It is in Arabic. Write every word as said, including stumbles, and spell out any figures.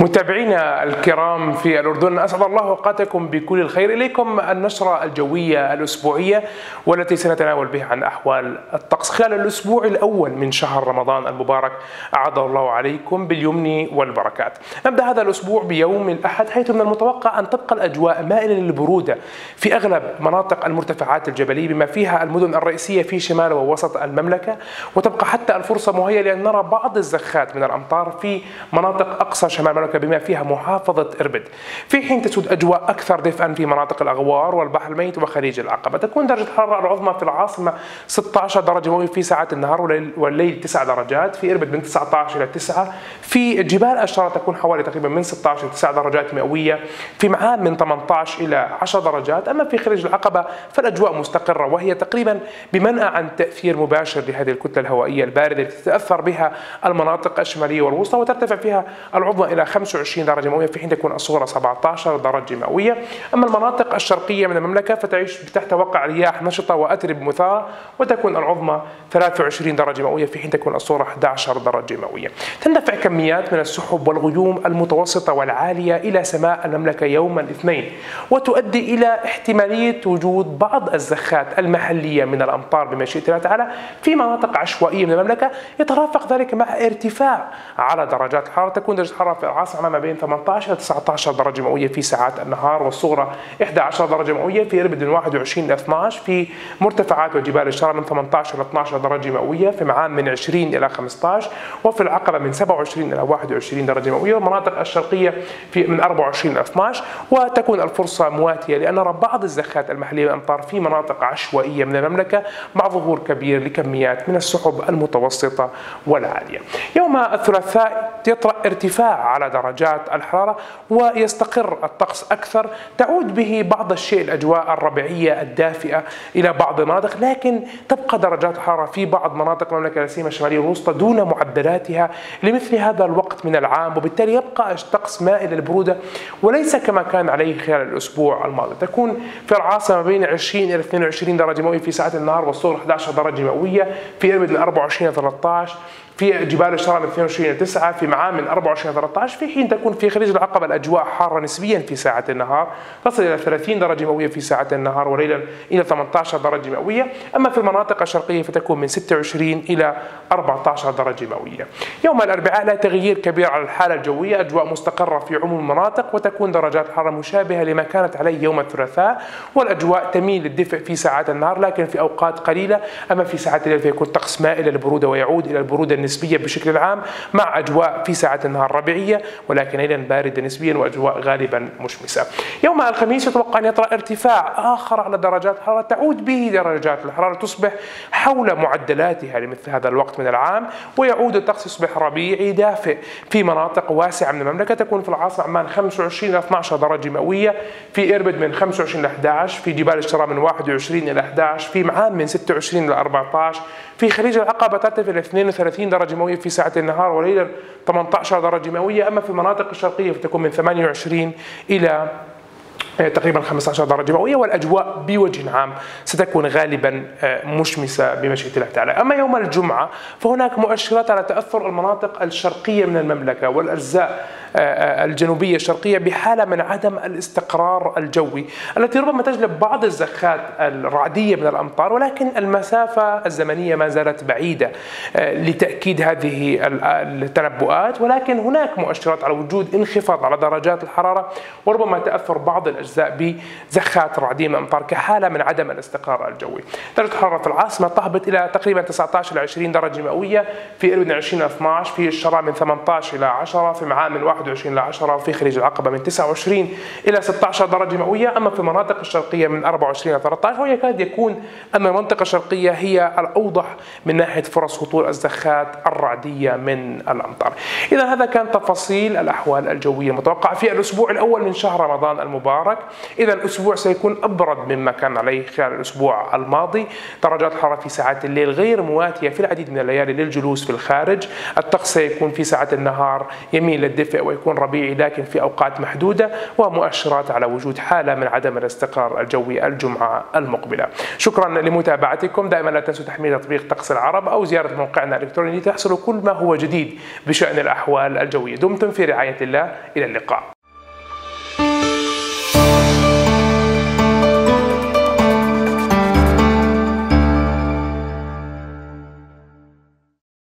متابعينا الكرام في الأردن، أسعد الله أوقاتكم بكل الخير. إليكم النشرة الجوية الأسبوعية والتي سنتناول بها عن أحوال الطقس خلال الأسبوع الأول من شهر رمضان المبارك، أعاد الله عليكم باليمن والبركات. نبدأ هذا الأسبوع بيوم الأحد، حيث من المتوقع أن تبقى الأجواء مائلة للبرودة في أغلب مناطق المرتفعات الجبلية بما فيها المدن الرئيسية في شمال ووسط المملكة، وتبقى حتى الفرصة مهيئة لأن نرى بعض الزخات من الأمطار في مناطق أقصى شمال المملكة بما فيها محافظة إربد، في حين تسود أجواء أكثر دفئا في مناطق الأغوار والبحر الميت وخليج العقبة. تكون درجة الحرارة العظمى في العاصمة ستة عشر درجة مئوية في ساعات النهار، والليل تسع درجات، في إربد من تسعة عشر إلى تسعة، في جبال الشارة تكون حوالي تقريبا من ستة عشر إلى تسع درجات مئوية، في معان من ثمانية عشر إلى عشر درجات. أما في خليج العقبة فالأجواء مستقرة، وهي تقريبا بمنأى عن تأثير مباشر لهذه الكتلة الهوائية الباردة التي تتأثر بها المناطق الشمالية والوسطى، وترتفع فيها العظمى إلى خمسة وعشرين درجة مئوية في حين تكون الصغرى سبعة عشر درجة مئوية. أما المناطق الشرقية من المملكة فتعيش تحت وقع رياح نشطة وأتربة مثارة، وتكون العظمى ثلاثة وعشرين درجة مئوية في حين تكون الصغرى أحد عشر درجة مئوية. تندفع كميات من السحب والغيوم المتوسطة والعالية إلى سماء المملكة يوم الاثنين، وتؤدي إلى احتمالية وجود بعض الزخات المحلية من الأمطار بمشيئة الله تعالى في مناطق عشوائية من المملكة، يترافق ذلك مع ارتفاع على درجات الحرارة. تكون درجة الحرارة في العاصمة ما بين ثمانية عشر إلى تسعة عشر درجة مئوية في ساعات النهار، والصغرى أحد عشر درجة مئوية، في إربد من واحد وعشرين إلى اثني عشر، في مرتفعات وجبال الشارة من ثمانية عشر إلى اثني عشر درجة مئوية، في معان من عشرين إلى خمسة عشر، وفي العقبة من سبعة وعشرين إلى واحد وعشرين درجة مئوية، والمناطق الشرقية في من أربعة وعشرين إلى اثني عشر. وتكون الفرصة مواتية لأن نرى بعض الزخات المحلية بالأمطار في مناطق عشوائية من المملكة مع ظهور كبير لكميات من السحب المتوسطة والعالية. يوم الثلاثاء يطرأ ارتفاع على درجات الحرارة ويستقر الطقس أكثر، تعود به بعض الشيء الأجواء الربيعية الدافئة إلى بعض المناطق، لكن تبقى درجات الحرارة في بعض مناطق المملكة لا سيما الشمالية والوسطى دون معدلاتها لمثل هذا الوقت من العام، وبالتالي يبقى الطقس مائل للبرودة وليس كما كان عليه خلال الأسبوع الماضي. تكون في العاصمة بين عشرين إلى اثنين وعشرين درجة مئوية في ساعات النهار، والصغرى أحد عشر درجة مئوية، في إربد من أربعة وعشرين إلى ثلاثة عشر، في جبال الشارة من اثنين وعشرين إلى تسعة، في معان من أربعة وعشرين إلى ثلاثة عشر، في حين تكون في خليج العقبة الأجواء حارة نسبيا في ساعة النهار، تصل إلى ثلاثين درجة مئوية في ساعة النهار، وليلا إلى ثمانية عشر درجة مئوية. أما في المناطق الشرقية فتكون من ستة وعشرين إلى أربعة عشر درجة مئوية. يوم الأربعاء لا تغيير كبير على الحالة الجوية، أجواء مستقرة في عموم المناطق، وتكون درجات الحرارة مشابهة لما كانت عليه يوم الثلاثاء، والأجواء تميل للدفء في ساعات النهار لكن في أوقات قليلة. أما في ساعات الليل فيكون طقس مائل للبرودة ويعود إلى البرودة النسبية بشكل عام، مع أجواء في ساعات النهار ربيعية ولكن أيضا باردة نسبيا وأجواء غالبا مشمسة. يوم الخميس يتوقع أن يطرأ ارتفاع آخر على درجات الحرارة، تعود به درجات الحرارة تصبح حول معدلاتها لمثل هذا الوقت من العام، ويعود الطقس يصبح ربيعي دافئ في مناطق واسعة من المملكة. تكون في العاصمة عمان خمسة وعشرين إلى اثني عشر درجة مئوية، في إربد من خمسة وعشرين إلى أحد عشر، في جبال الشارة من واحد وعشرين إلى أحد عشر، في معان من ستة وعشرين إلى أربعة عشر، في خليج العقبة ترتفع إلى اثنين وثلاثين درجة مئوية في ساعة النهار، وليلا ثمانية عشر درجة مئوية. أما في المناطق الشرقية فتكون من ثمانية وعشرين إلى تقريبا خمسة عشر درجة مئوية، والأجواء بوجه عام ستكون غالبا مشمسة بمشيئة الله تعالى. أما يوم الجمعة فهناك مؤشرات على تأثر المناطق الشرقية من المملكة والأجزاء الجنوبية الشرقية بحالة من عدم الاستقرار الجوي التي ربما تجلب بعض الزخات الرعدية من الأمطار، ولكن المسافة الزمنية ما زالت بعيدة لتأكيد هذه التنبؤات. ولكن هناك مؤشرات على وجود انخفاض على درجات الحرارة، وربما تأثر بعض الأجزاء بزخات رعدية من الأمطار كحالة من عدم الاستقرار الجوي. درجة الحرارة في العاصمة تهبط إلى تقريبا تسعة عشر إلى عشرين درجة مئوية، في إربد من عشرين إلى اثني عشر، في الشراء من ثمانية عشر إلى عشرة، في معان من واحد وعشرين إلى عشرة، وفي خليج العقبة من تسعة وعشرين إلى ستة عشر درجة مئوية. أما في المناطق الشرقية من أربعة وعشرين إلى ثلاثة عشر، ويكاد يكون أن المنطقة الشرقية هي الأوضح من ناحية فرص هطول الزخات الرعدية من الأمطار. إذا هذا كان تفاصيل الأحوال الجوية المتوقعة في الأسبوع الأول من شهر رمضان المبارك. المبارك. إذا الأسبوع سيكون أبرد مما كان عليه خلال الأسبوع الماضي. درجات الحرارة في ساعات الليل غير مواتية في العديد من الليالي للجلوس في الخارج. الطقس سيكون في ساعات النهار يميل للدفء ويكون ربيعي لكن في أوقات محدودة، ومؤشرات على وجود حالة من عدم الاستقرار الجوي الجمعة المقبلة. شكرا لمتابعتكم. دائما لا تنسوا تحميل تطبيق طقس العرب أو زيارة موقعنا الإلكتروني لتحصلوا كل ما هو جديد بشأن الأحوال الجوية. دمتم في رعاية الله، إلى اللقاء.